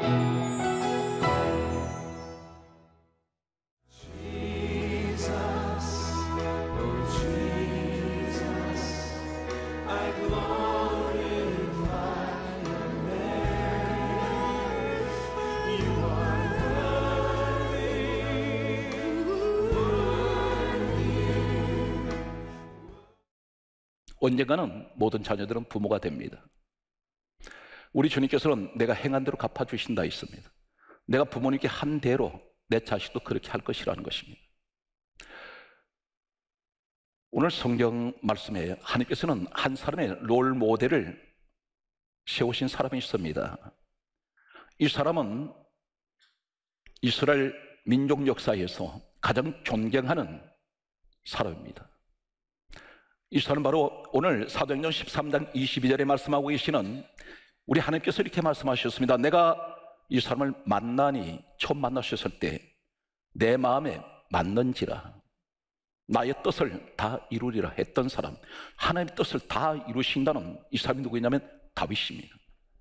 언젠가는 모든 자녀들은 부모가 됩니다. 우리 주님께서는 내가 행한 대로 갚아주신다 했습니다. 내가 부모님께 한 대로 내 자식도 그렇게 할 것이라는 것입니다. 오늘 성경 말씀에 하나님께서는 한 사람의 롤 모델을 세우신 사람이 있습니다. 이 사람은 이스라엘 민족 역사에서 가장 존경하는 사람입니다. 이 사람은 바로 오늘 사도행전 13장 22절에 말씀하고 계시는 우리 하나님께서 이렇게 말씀하셨습니다. 내가 이 사람을 만나니 처음 만나셨을 때 내 마음에 맞는지라 나의 뜻을 다 이루리라 했던 사람, 하나님의 뜻을 다 이루신다는 이 사람이 누구냐면 다윗입니다.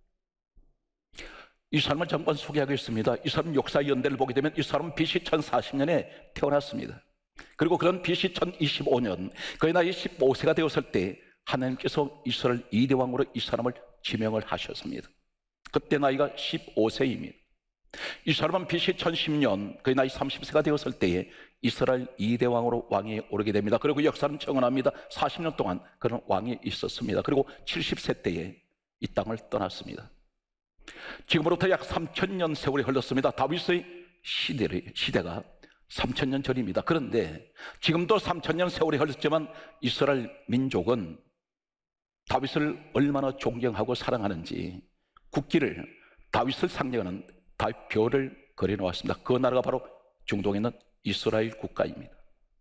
이 사람을 잠깐 소개하겠습니다. 이 사람 역사 연대를 보게 되면 이 사람은 BC 1040년에 태어났습니다. 그리고 그런 BC 1025년 그의 나이 15세가 되었을 때 하나님께서 이스라엘 2대 왕으로 이 사람을 지명을 하셨습니다. 그때 나이가 15세입니다. 이 사람은 BC 1010년 그의 나이 30세가 되었을 때에 이스라엘 2대 왕으로 왕위에 오르게 됩니다. 그리고 역사는 정언합니다. 40년 동안 그런 왕이 있었습니다. 그리고 70세 때에 이 땅을 떠났습니다. 지금으로부터 약 3000년 세월이 흘렀습니다. 다윗의 시대가 3000년 전입니다. 그런데 지금도 3000년 세월이 흘렀지만 이스라엘 민족은 다윗을 얼마나 존경하고 사랑하는지 국기를 다윗을 상징하는 다윗 별을 그려놓았습니다. 그 나라가 바로 중동에 있는 이스라엘 국가입니다.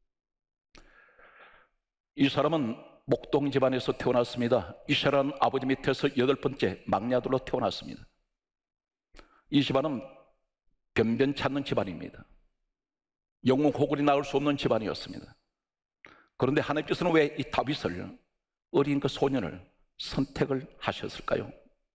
이 사람은 목동 집안에서 태어났습니다. 이스라엘은 아버지 밑에서 8번째 막내 아들로 태어났습니다. 이 집안은 변변치 않는 집안입니다. 영웅 호글이 나올 수 없는 집안이었습니다. 그런데 하나님께서는 왜 이 다윗을, 어린 그 소년을 선택을 하셨을까요?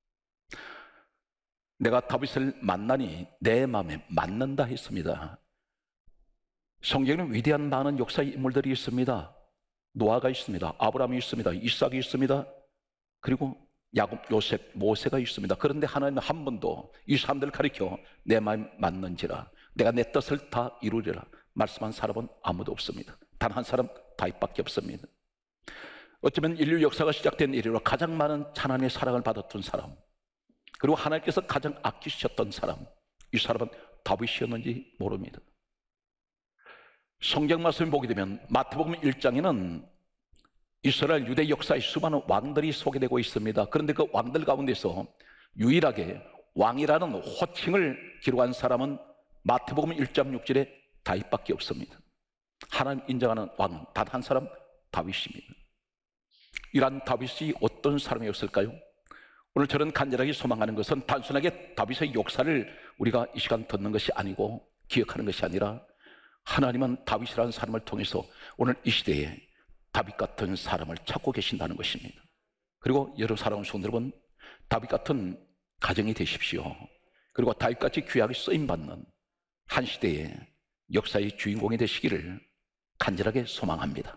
내가 다윗을 만나니 내 마음에 맞는다 했습니다. 성경에는 위대한 많은 역사의 인물들이 있습니다. 노아가 있습니다. 아브라함이 있습니다. 이삭이 있습니다. 그리고 야곱, 요셉, 모세가 있습니다. 그런데 하나님은 한 번도 이 사람들을 가리켜 내 마음에 맞는지라 내가 내 뜻을 다 이루리라 말씀한 사람은 아무도 없습니다. 단 한 사람 다윗밖에 없습니다. 어쩌면 인류 역사가 시작된 이래로 가장 많은 하나님의 사랑을 받았던 사람, 그리고 하나님께서 가장 아끼셨던 사람, 이 사람은 다윗이었는지 모릅니다. 성경 말씀을 보게 되면 마태복음 1장에는 이스라엘 유대 역사의 수많은 왕들이 소개되고 있습니다. 그런데 그 왕들 가운데서 유일하게 왕이라는 호칭을 기록한 사람은 마태복음 1장 6절에 다윗밖에 없습니다. 하나님 인정하는 왕은 단 한 사람, 다윗입니다. 이러한 다윗이 어떤 사람이었을까요? 오늘 저는 간절하게 소망하는 것은 단순하게 다윗의 역사를 우리가 이 시간 듣는 것이 아니고 기억하는 것이 아니라 하나님은 다윗이라는 사람을 통해서 오늘 이 시대에 다윗 같은 사람을 찾고 계신다는 것입니다. 그리고 여러분 사랑하는 성도 여러분, 다윗 같은 가정이 되십시오. 그리고 다윗같이 귀하게 쓰임받는 한 시대의 역사의 주인공이 되시기를 간절하게 소망합니다.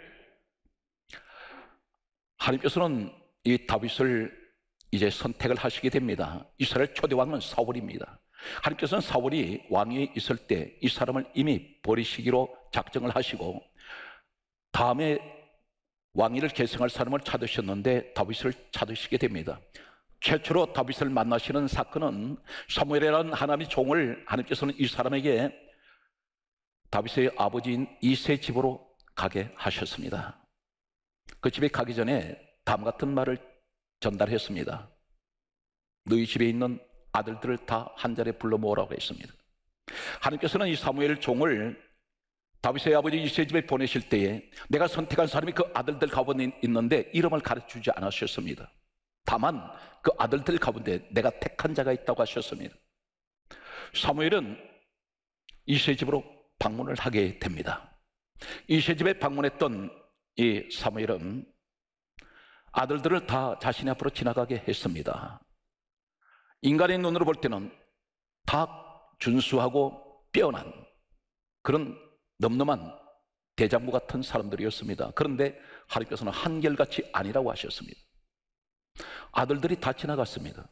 하나님께서는 이 다윗을 이제 선택을 하시게 됩니다. 이스라엘 초대 왕은 사울입니다. 하나님께서는 사울이 왕위에 있을 때 이 사람을 이미 버리시기로 작정을 하시고 다음에 왕위를 계승할 사람을 찾으셨는데 다윗을 찾으시게 됩니다. 최초로 다윗을 만나시는 사건은 사무엘이라는 하나님의 종을 하나님께서는 이 사람에게 다윗의 아버지인 이새의 집으로 가게 하셨습니다. 그 집에 가기 전에 다음 같은 말을 전달했습니다. 너희 집에 있는 아들들을 다 한 자리에 불러 모으라고 했습니다. 하나님께서는 이 사무엘 종을 다윗의 아버지 이새의 집에 보내실 때에 내가 선택한 사람이 그 아들들 가운데 있는데 이름을 가르치지 않으셨습니다. 다만 그 아들들 가운데 내가 택한 자가 있다고 하셨습니다. 사무엘은 이새의 집으로 방문을 하게 됩니다. 이새의 집에 방문했던 이 사무엘은 아들들을 다 자신의 앞으로 지나가게 했습니다. 인간의 눈으로 볼 때는 다 준수하고 빼어난 그런 늠름한 대장부 같은 사람들이었습니다. 그런데 하나님께서는 한결같이 아니라고 하셨습니다. 아들들이 다 지나갔습니다.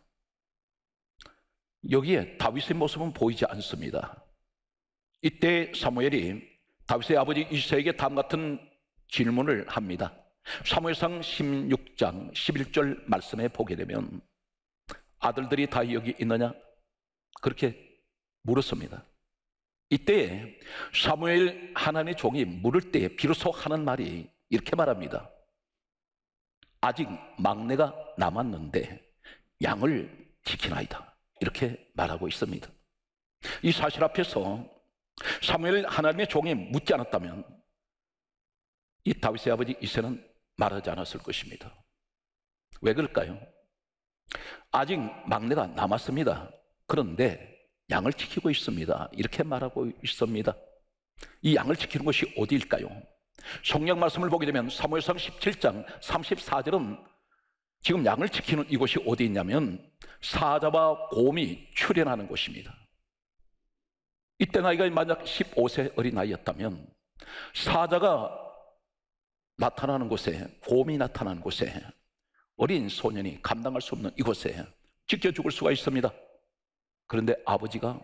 여기에 다윗의 모습은 보이지 않습니다. 이때 사무엘이 다윗의 아버지 이새에게 다음과 같은 질문을 합니다. 사무엘상 16장 11절 말씀에 보게 되면 아들들이 다 여기 있느냐? 그렇게 물었습니다. 이때에 사무엘 하나님의 종이 물을 때에 비로소 하는 말이 이렇게 말합니다. 아직 막내가 남았는데 양을 지키나이다. 이렇게 말하고 있습니다. 이 사실 앞에서 사무엘 하나님의 종이 묻지 않았다면 이 다윗의 아버지 이새는 말하지 않았을 것입니다. 왜 그럴까요? 아직 막내가 남았습니다. 그런데 양을 지키고 있습니다. 이렇게 말하고 있습니다. 이 양을 지키는 것이 어디일까요? 성경 말씀을 보게 되면 사무엘상 17장 34절은 지금 양을 지키는 이곳이 어디 있냐면 사자와 곰이 출현하는 곳입니다. 이때 나이가 만약 15세 어린아이였다면 사자가 나타나는 곳에, 곰이 나타나는 곳에, 어린 소년이 감당할 수 없는 이곳에 지켜 죽을 수가 있습니다. 그런데 아버지가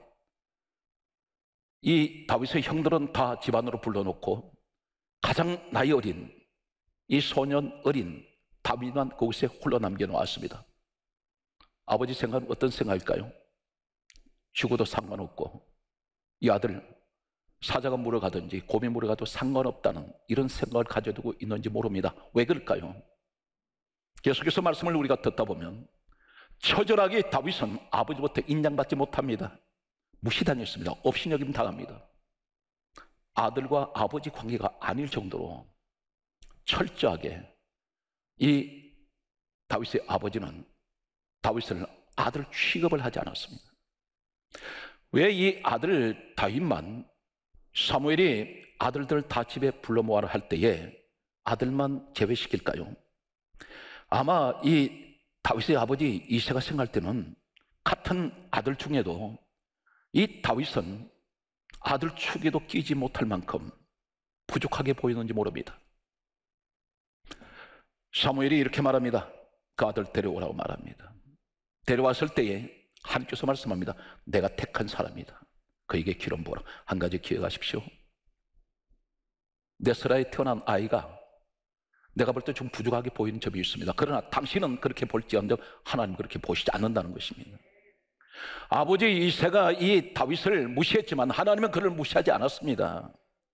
이 다윗의 형들은 다 집안으로 불러놓고 가장 나이 어린 이 소년 어린 다윗만 그곳에 홀로 남겨놓았습니다. 아버지 생각은 어떤 생각일까요? 죽어도 상관없고 이 아들 사자가 물어가든지 곰이 물어가도 상관없다는 이런 생각을 가져두고 있는지 모릅니다. 왜 그럴까요? 계속해서 말씀을 우리가 듣다 보면 처절하게 다윗은 아버지부터 인정받지 못합니다. 무시당했습니다. 업신여김 당합니다. 아들과 아버지 관계가 아닐 정도로 철저하게 이 다윗의 아버지는 다윗을 아들 취급을 하지 않았습니다. 왜 이 아들 다윗만 사무엘이 아들들 다 집에 불러 모아라 할 때에 아들만 제외시킬까요? 아마 이 다윗의 아버지 이새가 생각할 때는 같은 아들 중에도 이 다윗은 아들 축에도 끼지 못할 만큼 부족하게 보이는지 모릅니다. 사무엘이 이렇게 말합니다. 그 아들 데려오라고 말합니다. 데려왔을 때에 하나님께서 말씀합니다. 내가 택한 사람이다. 그에게 기름 부어라. 한 가지 기억하십시오. 네스라에 태어난 아이가 내가 볼 때 좀 부족하게 보이는 점이 있습니다. 그러나 당신은 그렇게 볼지언정 하나님 그렇게 보시지 않는다는 것입니다. 아버지 이새가 이 다윗을 무시했지만 하나님은 그를 무시하지 않았습니다.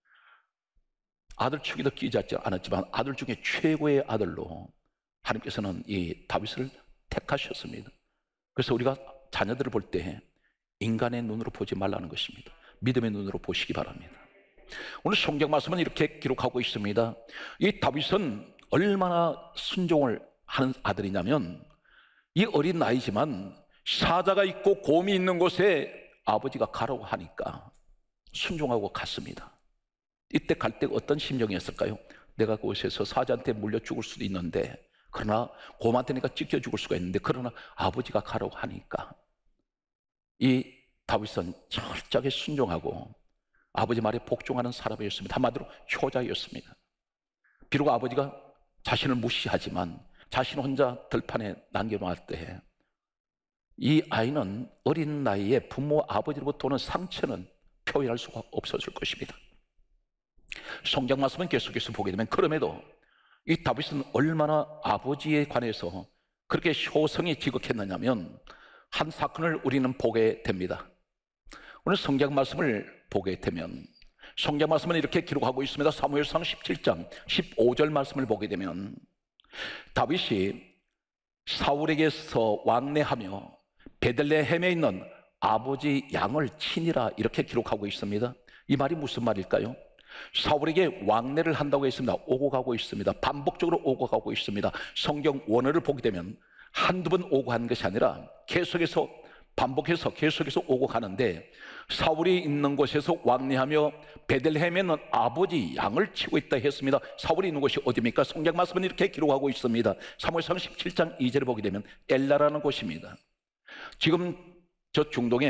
아들 축에도 끼지 않았지만 아들 중에 최고의 아들로 하나님께서는 이 다윗을 택하셨습니다. 그래서 우리가 자녀들을 볼 때 인간의 눈으로 보지 말라는 것입니다. 믿음의 눈으로 보시기 바랍니다. 오늘 성경 말씀은 이렇게 기록하고 있습니다. 이 다윗은 얼마나 순종을 하는 아들이냐면 이 어린 나이지만 사자가 있고 곰이 있는 곳에 아버지가 가라고 하니까 순종하고 갔습니다. 이때 갈 때 어떤 심정이었을까요? 내가 그곳에서 사자한테 물려 죽을 수도 있는데 그러나 곰한테 내가 찢겨 죽을 수가 있는데 그러나 아버지가 가라고 하니까 이 다윗은 철저하게 순종하고 아버지 말에 복종하는 사람이었습니다. 한마디로 효자였습니다. 비록 아버지가 자신을 무시하지만 자신 혼자 들판에 남겨놓을 때 이 아이는 어린 나이에 부모 아버지로부터 오는 상처는 표현할 수가 없었을 것입니다. 성경 말씀은 계속해서 보게 되면 그럼에도 이 다윗은 얼마나 아버지에 관해서 그렇게 효성이 지극했느냐면 한 사건을 우리는 보게 됩니다. 오늘 성경 말씀을 보게 되면 성경 말씀은 이렇게 기록하고 있습니다. 사무엘상 17장 15절 말씀을 보게 되면 다윗이 사울에게서 왕래하며 베들레헴에 있는 아버지 양을 치니라 이렇게 기록하고 있습니다. 이 말이 무슨 말일까요? 사울에게 왕래를 한다고 했습니다. 오고 가고 있습니다. 반복적으로 오고 가고 있습니다. 성경 원어를 보게 되면 한두 번 오고 가는 것이 아니라 계속해서 반복해서 계속해서 오고 가는데 사울이 있는 곳에서 왕래하며 베들레헴에 있는 아버지 양을 치고 있다 했습니다. 사울이 있는 곳이 어디입니까? 성경 말씀은 이렇게 기록하고 있습니다. 사무엘상 17장 2절을 보게 되면 엘라라는 곳입니다. 지금 저 중동에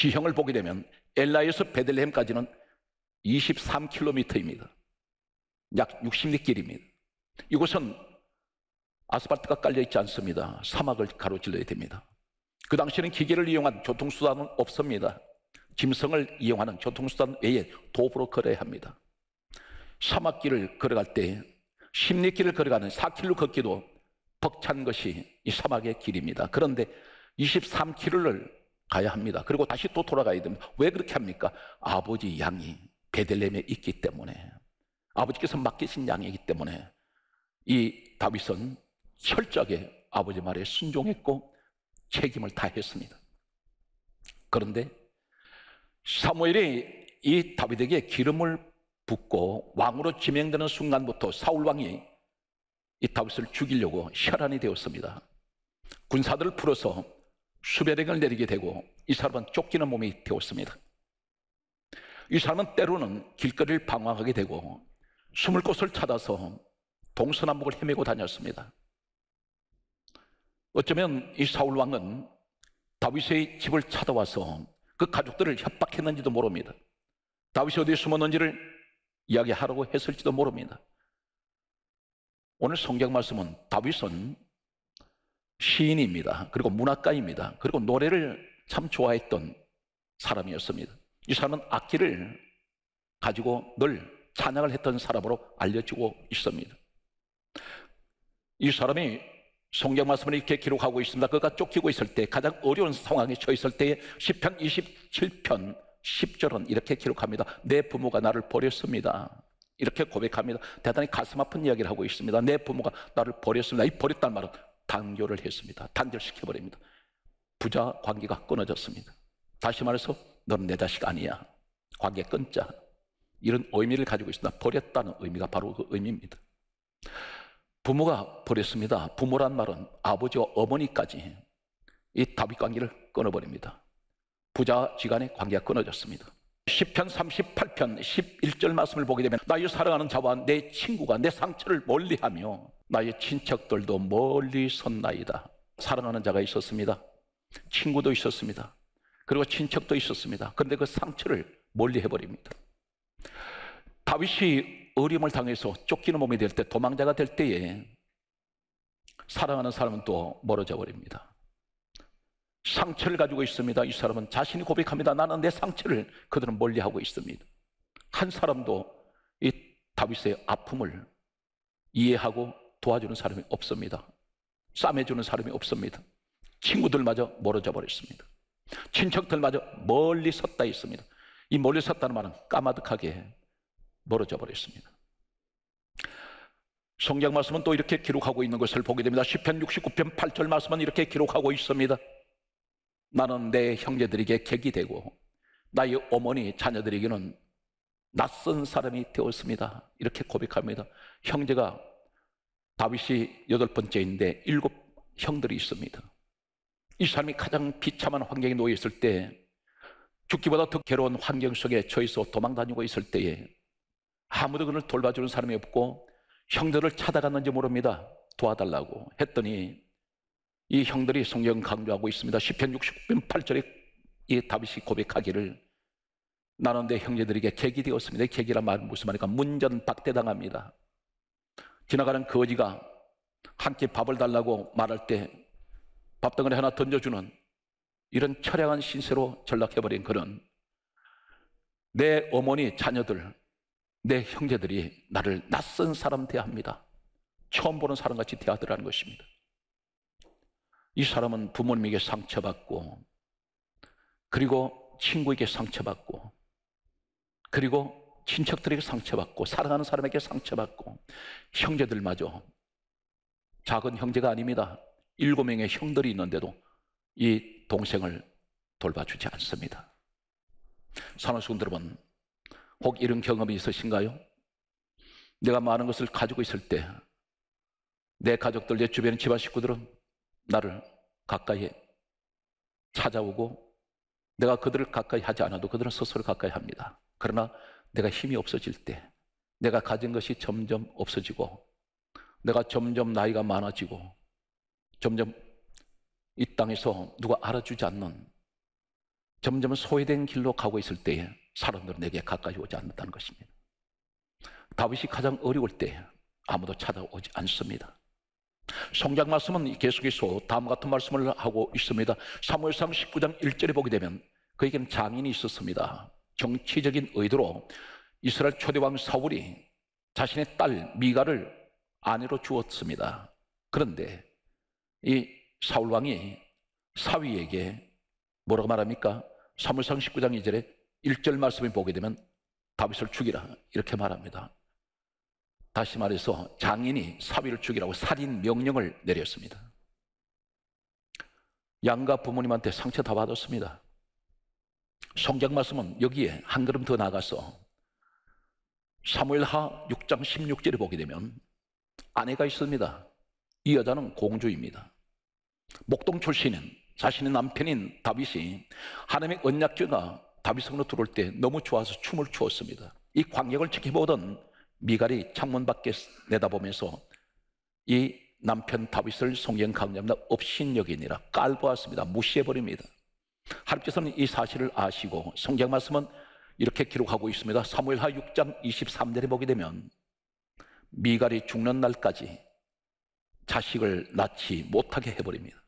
지형을 보게 되면 엘라에서 베들레헴까지는 23km입니다. 약 60리 길입니다. 이곳은 아스팔트가 깔려 있지 않습니다. 사막을 가로질러야 됩니다. 그 당시에는 기계를 이용한 교통수단은 없습니다. 짐승을 이용하는 교통수단 외에 도보로 걸어야 합니다. 사막길을 걸어갈 때 10리길을 걸어가는 4km 걷기도 벅찬 것이 이 사막의 길입니다. 그런데 23km를 가야 합니다. 그리고 다시 또 돌아가야 됩니다. 왜 그렇게 합니까? 아버지 양이 베들레헴에 있기 때문에, 아버지께서 맡기신 양이기 때문에 이 다윗은 철저하게 아버지 말에 순종했고 책임을 다했습니다. 그런데 사무엘이 이 다윗에게 기름을 붓고 왕으로 지명되는 순간부터 사울 왕이 이 다윗을 죽이려고 혈안이 되었습니다. 군사들을 풀어서 수배령을 내리게 되고 이 사람은 쫓기는 몸이 되었습니다. 이 사람은 때로는 길거리를 방황하게 되고 숨을 곳을 찾아서 동서남북을 헤매고 다녔습니다. 어쩌면 이 사울 왕은 다윗의 집을 찾아와서 그 가족들을 협박했는지도 모릅니다. 다윗이 어디에 숨었는지를 이야기하라고 했을지도 모릅니다. 오늘 성경 말씀은 다윗은 시인입니다. 그리고 문학가입니다. 그리고 노래를 참 좋아했던 사람이었습니다. 이 사람은 악기를 가지고 늘 찬양을 했던 사람으로 알려지고 있습니다. 이 사람이 성경 말씀을 이렇게 기록하고 있습니다. 그가 쫓기고 있을 때, 가장 어려운 상황에 처했을 때에 시편 27편 10절은 이렇게 기록합니다. 내 부모가 나를 버렸습니다. 이렇게 고백합니다. 대단히 가슴 아픈 이야기를 하고 있습니다. 내 부모가 나를 버렸습니다. 이 버렸다는 말은 단교를 했습니다. 단절시켜버립니다. 부자 관계가 끊어졌습니다. 다시 말해서 너는 내 자식 아니야. 관계 끊자. 이런 의미를 가지고 있습니다. 버렸다는 의미가 바로 그 의미입니다. 부모가 버렸습니다. 부모란 말은 아버지와 어머니까지 이 다윗 관계를 끊어버립니다. 부자지간의 관계가 끊어졌습니다. 시편 38편 11절 말씀을 보게 되면 나의 사랑하는 자와 내 친구가 내 상처를 멀리하며 나의 친척들도 멀리 섰나이다. 사랑하는 자가 있었습니다. 친구도 있었습니다. 그리고 친척도 있었습니다. 그런데 그 상처를 멀리해버립니다. 다윗이 어려움을 당해서 쫓기는 몸이 될 때, 도망자가 될 때에 사랑하는 사람은 또 멀어져 버립니다. 상처를 가지고 있습니다. 이 사람은 자신이 고백합니다. 나는 내 상처를 그들은 멀리하고 있습니다. 한 사람도 이 다윗의 아픔을 이해하고 도와주는 사람이 없습니다. 싸매주는 사람이 없습니다. 친구들마저 멀어져 버렸습니다. 친척들마저 멀리 섰다 있습니다. 이 멀리 섰다는 말은 까마득하게 멀어져 버렸습니다. 성경 말씀은 또 이렇게 기록하고 있는 것을 보게 됩니다. 시편 69편 8절 말씀은 이렇게 기록하고 있습니다. 나는 내 형제들에게 객이 되고 나의 어머니 자녀들에게는 낯선 사람이 되었습니다. 이렇게 고백합니다. 형제가 다윗이 8번째인데 7 형들이 있습니다. 이 사람이 가장 비참한 환경에 놓여 있을 때, 죽기보다 더 괴로운 환경 속에 처해서 도망다니고 있을 때에 아무도 그를 돌봐주는 사람이 없고 형들을 찾아갔는지 모릅니다. 도와달라고 했더니 이 형들이 성경 강조하고 있습니다. 시편 69편 8절에 이 다윗이 고백하기를 나는 내 형제들에게 객이 되었습니다. 객이란 말은 무슨 말입니까? 문전박대당합니다. 지나가는 거지가 한 끼 밥을 달라고 말할 때 밥덩어리 하나 던져주는 이런 처량한 신세로 전락해버린 그는 내 어머니 자녀들, 내 형제들이 나를 낯선 사람 대합니다. 처음 보는 사람같이 대하더라는 것입니다. 이 사람은 부모님에게 상처받고, 그리고 친구에게 상처받고, 그리고 친척들에게 상처받고, 사랑하는 사람에게 상처받고, 형제들마저, 작은 형제가 아닙니다. 7명의 형들이 있는데도 이 동생을 돌봐주지 않습니다. 사랑하는 성도 여러분, 혹 이런 경험이 있으신가요? 내가 많은 것을 가지고 있을 때 내 가족들, 내 주변 집안 식구들은 나를 가까이 찾아오고 내가 그들을 가까이 하지 않아도 그들은 스스로 가까이 합니다. 그러나 내가 힘이 없어질 때, 내가 가진 것이 점점 없어지고 내가 점점 나이가 많아지고 점점 이 땅에서 누가 알아주지 않는 점점 소외된 길로 가고 있을 때에 사람들은 내게 가까이 오지 않는다는 것입니다. 다윗이 가장 어려울 때 아무도 찾아오지 않습니다. 성경 말씀은 계속해서 다음 같은 말씀을 하고 있습니다. 사무엘상 19장 1절에 보게 되면 그에게는 장인이 있었습니다. 정치적인 의도로 이스라엘 초대왕 사울이 자신의 딸 미가를 아내로 주었습니다. 그런데 이 사울왕이 사위에게 뭐라고 말합니까? 사무엘상 19장 2절에 1절 말씀을 보게 되면 다윗을 죽이라 이렇게 말합니다. 다시 말해서 장인이 사위를 죽이라고 살인 명령을 내렸습니다. 양가 부모님한테 상처 다 받았습니다. 성경 말씀은 여기에 한 걸음 더 나가서 사무엘하 6장 16절에 보게 되면 아내가 있습니다. 이 여자는 공주입니다. 목동 출신인 자신의 남편인 다윗이 하나님의 언약궤가 다윗성으로 들어올 때 너무 좋아서 춤을 추었습니다. 이 광경을 지켜보던 미갈이 창문 밖에 내다보면서 이 남편 다윗을 성경 강조합니다. 업신여기니라 깔보았습니다. 무시해버립니다. 하나님께서는 이 사실을 아시고 성경 말씀은 이렇게 기록하고 있습니다. 사무엘하 6장 23절에 보게 되면 미갈이 죽는 날까지 자식을 낳지 못하게 해버립니다.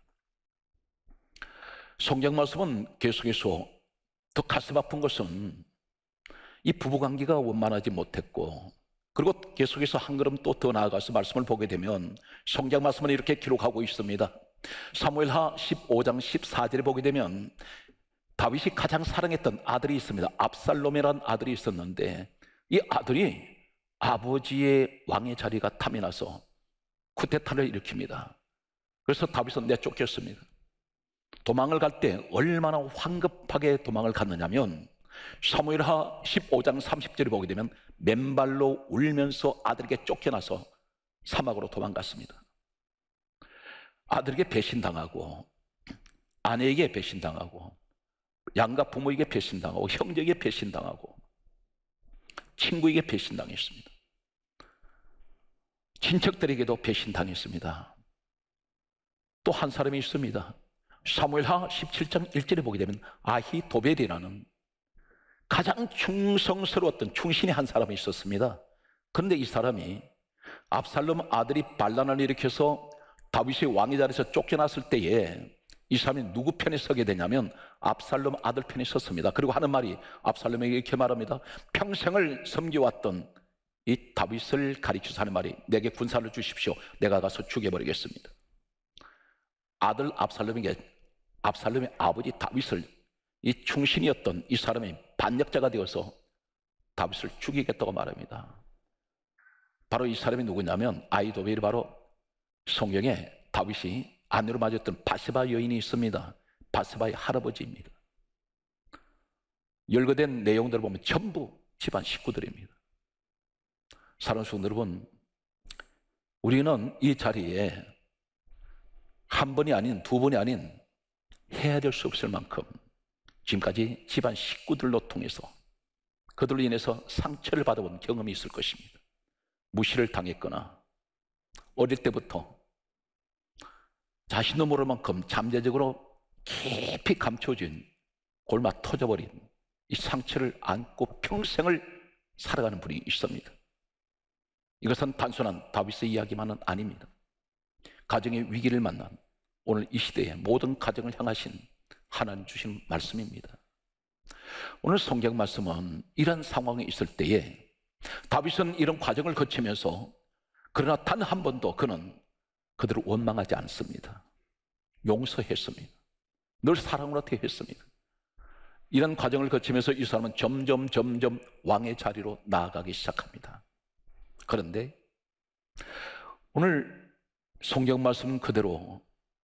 성경 말씀은 계속해서 더 가슴 아픈 것은 이 부부관계가 원만하지 못했고, 그리고 계속해서 한 걸음 또 더 나아가서 말씀을 보게 되면 성경 말씀은 이렇게 기록하고 있습니다. 사무엘하 15장 14절에 보게 되면 다윗이 가장 사랑했던 아들이 있습니다. 압살롬이라는 아들이 있었는데 이 아들이 아버지의 왕의 자리가 탐이 나서 쿠데타를 일으킵니다. 그래서 다윗은 내쫓겼습니다. 도망을 갈 때 얼마나 황급하게 도망을 갔느냐면 사무엘하 15장 30절에 보게 되면 맨발로 울면서 아들에게 쫓겨나서 사막으로 도망갔습니다. 아들에게 배신당하고 아내에게 배신당하고 양가 부모에게 배신당하고 형제에게 배신당하고 친구에게 배신당했습니다. 친척들에게도 배신당했습니다. 또 한 사람이 있습니다. 사무엘하 17장 1절에 보게 되면 아히도벨이라는 가장 충성스러웠던 충신의 한 사람이 있었습니다. 그런데 이 사람이 압살롬 아들이 반란을 일으켜서 다윗의 왕의 자리에서 쫓겨났을 때에 이 사람이 누구 편에 서게 되냐면 압살롬 아들 편에 섰습니다. 그리고 하는 말이 압살롬에게 이렇게 말합니다. 평생을 섬겨왔던 이 다윗을 가리켜서 하는 말이 내게 군사를 주십시오. 내가 가서 죽여버리겠습니다. 아들 압살롬의 아버지 다윗을 이 충신이었던 이 사람이 반역자가 되어서 다윗을 죽이겠다고 말합니다. 바로 이 사람이 누구냐면 아히도벨이 바로 성경에 다윗이 아내로 맞았던 바세바 여인이 있습니다. 바세바의 할아버지입니다. 열거된 내용들을 보면 전부 집안 식구들입니다. 사랑하는 성도 여러분, 우리는 이 자리에 한 번이 아닌 두 번이 아닌 해야 될 수 없을 만큼 지금까지 집안 식구들로 통해서 그들로 인해서 상처를 받아본 경험이 있을 것입니다. 무시를 당했거나 어릴 때부터 자신도 모를 만큼 잠재적으로 깊이 감춰진 골마 터져버린 이 상처를 안고 평생을 살아가는 분이 있습니다. 이것은 단순한 다윗의 이야기만은 아닙니다. 가정의 위기를 만난 오늘 이 시대의 모든 가정을 향하신 하나님 주신 말씀입니다. 오늘 성경 말씀은 이런 상황에 있을 때에 다윗은 이런 과정을 거치면서 그러나 단 한 번도 그는 그들을 원망하지 않습니다. 용서했습니다. 늘 사랑으로 대했습니다. 이런 과정을 거치면서 이 사람은 점점 왕의 자리로 나아가기 시작합니다. 그런데 오늘 성경 말씀 그대로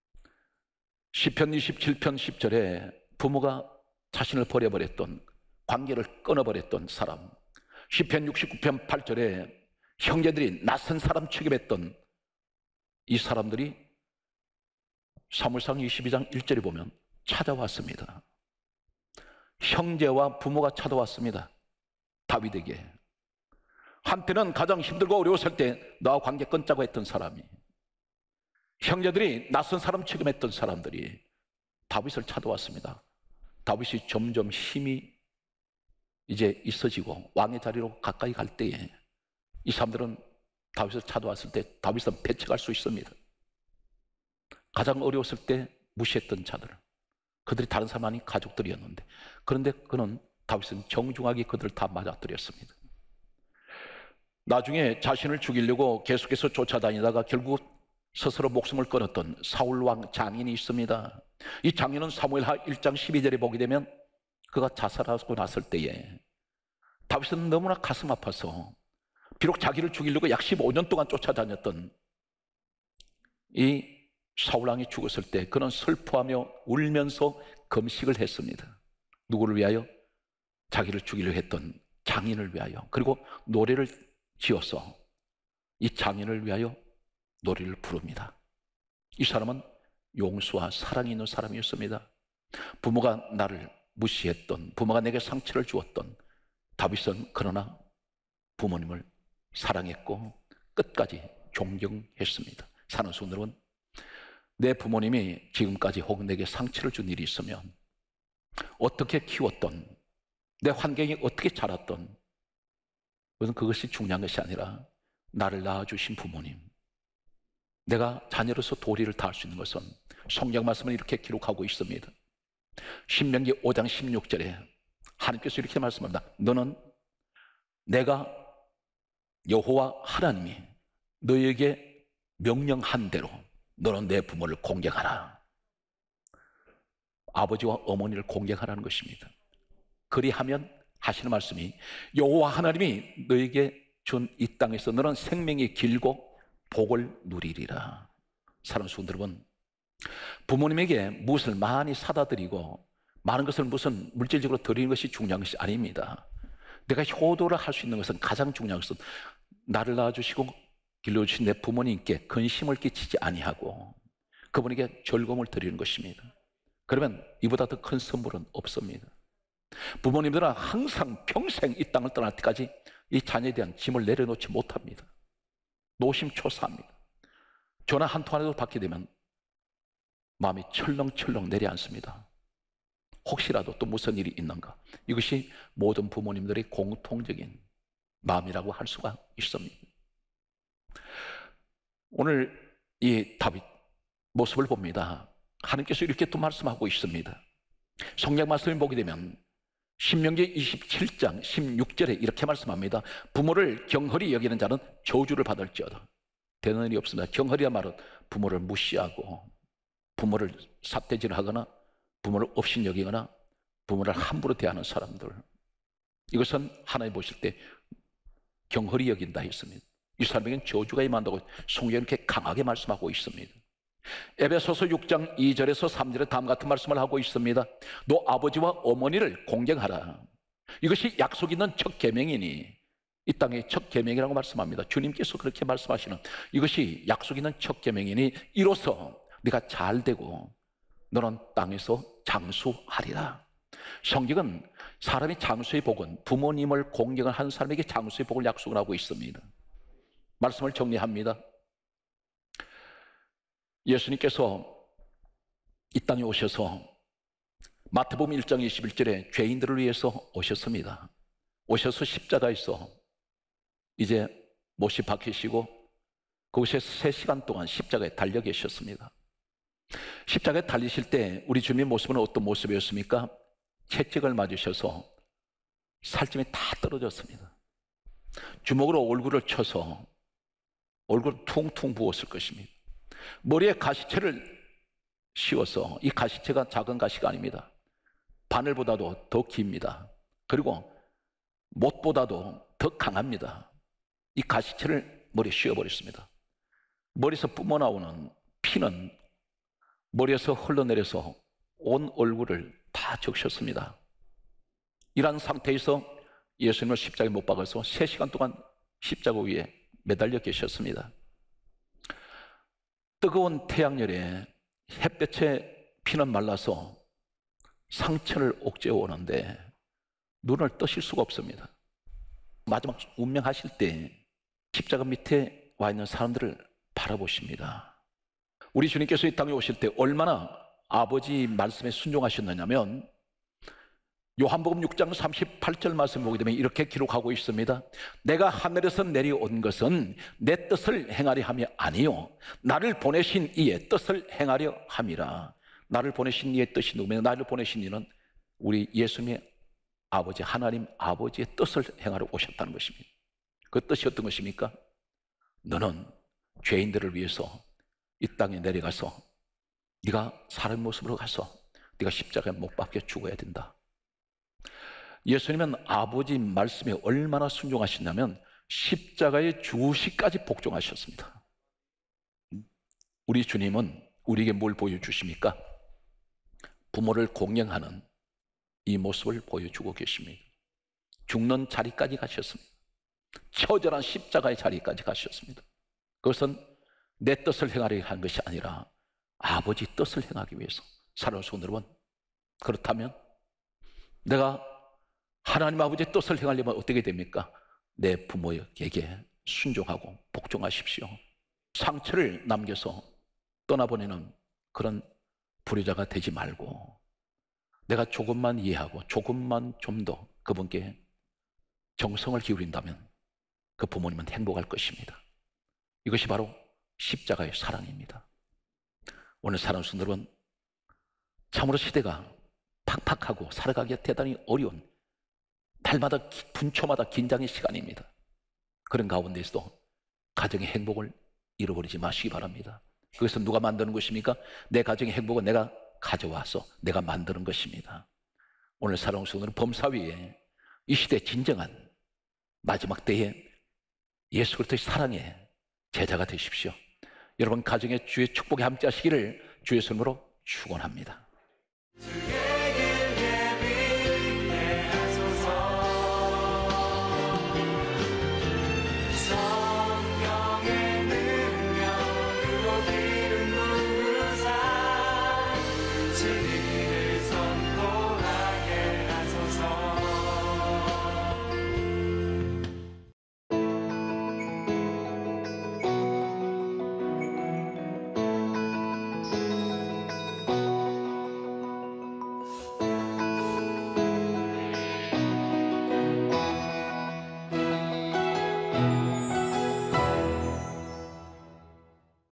시편 27편 10절에 부모가 자신을 버려버렸던, 관계를 끊어버렸던 사람, 시편 69편 8절에 형제들이 낯선 사람 취급했던 이 사람들이 사무엘상 22장 1절에 보면 찾아왔습니다. 형제와 부모가 찾아왔습니다. 다윗에게. 한때는 가장 힘들고 어려웠을 때 나와 관계 끊자고 했던 사람이, 형제들이 낯선 사람 취급했던 사람들이 다윗을 찾아왔습니다. 다윗이 점점 힘이 이제 있어지고 왕의 자리로 가까이 갈 때에 이 사람들은 다윗을 찾아왔을 때 다윗은 배척할 수 있습니다. 가장 어려웠을 때 무시했던 자들, 그들이 다른 사람 아닌 가족들이었는데, 그런데 그는 다윗은 정중하게 그들을 다 맞아들였습니다. 나중에 자신을 죽이려고 계속해서 쫓아다니다가 결국 스스로 목숨을 끊었던 사울 왕 장인이 있습니다. 이 장인은 사무엘하 1장 12절에 보게 되면 그가 자살하고 났을 때에 다윗은 너무나 가슴 아파서 비록 자기를 죽이려고 약 15년 동안 쫓아다녔던 이 사울 왕이 죽었을 때 그는 슬퍼하며 울면서 금식을 했습니다. 누구를 위하여? 자기를 죽이려 했던 장인을 위하여. 그리고 노래를 지어서 이 장인을 위하여 노래를 부릅니다. 이 사람은 용서와 사랑이 있는 사람이었습니다. 부모가 나를 무시했던, 부모가 내게 상처를 주었던 다윗은 그러나 부모님을 사랑했고 끝까지 존경했습니다. 사는 순으로는 내 부모님이 지금까지 혹은 내게 상처를 준 일이 있으면 어떻게 키웠던, 내 환경이 어떻게 자랐던, 그것이 중요한 것이 아니라 나를 낳아주신 부모님, 내가 자녀로서 도리를 다할 수 있는 것은 성경 말씀은 이렇게 기록하고 있습니다. 신명기 5장 16절에 하나님께서 이렇게 말씀합니다. 너는 내가 여호와 하나님이 너에게 명령한 대로 너는 내 부모를 공경하라. 아버지와 어머니를 공경하라는 것입니다. 그리하면 하시는 말씀이 여호와 하나님이 너에게 준 이 땅에서 너는 생명이 길고 복을 누리리라. 사랑하는 성도 여러분, 부모님에게 무엇을 많이 사다 드리고 많은 것을 무슨 물질적으로 드리는 것이 중요한 것이 아닙니다. 내가 효도를 할 수 있는 것은, 가장 중요한 것은 나를 낳아주시고 길러주신 내 부모님께 근심을 끼치지 아니하고 그분에게 즐거움을 드리는 것입니다. 그러면 이보다 더 큰 선물은 없습니다. 부모님들은 항상 평생 이 땅을 떠날 때까지 이 자녀에 대한 짐을 내려놓지 못합니다. 노심초사합니다. 전화 한 통화라도 받게 되면 마음이 철렁철렁 내려앉습니다. 혹시라도 또 무슨 일이 있는가. 이것이 모든 부모님들의 공통적인 마음이라고 할 수가 있습니다. 오늘 이 다윗 모습을 봅니다. 하나님께서 이렇게 또 말씀하고 있습니다. 성경 말씀을 보게 되면 신명기 27장 16절에 이렇게 말씀합니다. 부모를 경홀히 여기는 자는 저주를 받을지어다. 되는 일이 없습니다. 경홀이란 말은 부모를 무시하고 부모를 삿대질하거나 부모를 업신여기거나 부모를 함부로 대하는 사람들, 이것은 하나님 보실 때 경홀히 여긴다 했습니다. 이 사람에게는 저주가 임한다고 성경이 이렇게 강하게 말씀하고 있습니다. 에베소서 6장 2절에서 3절에 다음 같은 말씀을 하고 있습니다. 너 아버지와 어머니를 공경하라. 이것이 약속 있는 첫 계명이니, 이 땅의 첫 계명이라고 말씀합니다. 주님께서 그렇게 말씀하시는, 이것이 약속 있는 첫 계명이니 이로써 네가 잘되고 너는 땅에서 장수하리라. 성경은 사람이 장수의 복은 부모님을 공경을 하는 사람에게 장수의 복을 약속을 하고 있습니다. 말씀을 정리합니다. 예수님께서 이 땅에 오셔서 마태복음 1장 21절에 죄인들을 위해서 오셨습니다. 오셔서 십자가에서 이제 못이 박히시고 그곳에서 3시간 동안 십자가에 달려 계셨습니다. 십자가에 달리실 때 우리 주님의 모습은 어떤 모습이었습니까? 채찍을 맞으셔서 살점이 다 떨어졌습니다. 주먹으로 얼굴을 쳐서 얼굴을 퉁퉁 부었을 것입니다. 머리에 가시채를 씌워서, 이 가시채가 작은 가시가 아닙니다. 바늘보다도 더 깁니다. 그리고 못보다도 더 강합니다. 이 가시채를 머리에 씌워버렸습니다. 머리에서 뿜어나오는 피는 머리에서 흘러내려서 온 얼굴을 다 적셨습니다. 이런 상태에서 예수님을 십자가에 못 박아서 3시간 동안 십자가 위에 매달려 계셨습니다. 뜨거운 태양열에 햇볕에 피는 말라서 상처를 옥죄어 오는데 눈을 뜨실 수가 없습니다. 마지막 운명하실 때 십자가 밑에 와 있는 사람들을 바라보십니다. 우리 주님께서 이 땅에 오실 때 얼마나 아버지 말씀에 순종하셨느냐면 요한복음 6장 38절 말씀 보게 되면 이렇게 기록하고 있습니다. 내가 하늘에서 내려온 것은 내 뜻을 행하려 함이 아니요 나를 보내신 이의 뜻을 행하려 함이라. 나를 보내신 이의 뜻이 누구며 나를 보내신 이는 우리 예수님의 아버지 하나님 아버지의 뜻을 행하러 오셨다는 것입니다. 그 뜻이 어떤 것입니까? 너는 죄인들을 위해서 이 땅에 내려가서 네가 사람 모습으로 가서 네가 십자가에 못 박혀 죽어야 된다. 예수님은 아버지 말씀에 얼마나 순종하셨냐면 십자가의 죽으시까지 복종하셨습니다. 우리 주님은 우리에게 뭘 보여주십니까? 부모를 공경하는 이 모습을 보여주고 계십니다. 죽는 자리까지 가셨습니다. 처절한 십자가의 자리까지 가셨습니다. 그것은 내 뜻을 행하려 한 것이 아니라 아버지 뜻을 행하기 위해서 살아오신 여러분, 그렇다면 내가 하나님 아버지의 뜻을 행하려면 어떻게 됩니까? 내 부모에게 순종하고 복종하십시오. 상처를 남겨서 떠나보내는 그런 불효자가 되지 말고 내가 조금만 이해하고 조금만 좀 더 그분께 정성을 기울인다면 그 부모님은 행복할 것입니다. 이것이 바로 십자가의 사랑입니다. 오늘 사랑하는 여러분, 참으로 시대가 팍팍하고 살아가기가 대단히 어려운 날마다 분초마다 긴장의 시간입니다. 그런 가운데서도 가정의 행복을 잃어버리지 마시기 바랍니다. 그것은 누가 만드는 것입니까? 내 가정의 행복은 내가 가져와서 내가 만드는 것입니다. 오늘 사랑하는 성도는 범사위에 이 시대의 진정한 마지막 때에 예수 그리스도의 사랑의 제자가 되십시오. 여러분 가정의 주의 축복에 함께 하시기를 주의 이름으로 축원합니다. 성경의 능력으로 기름 부으사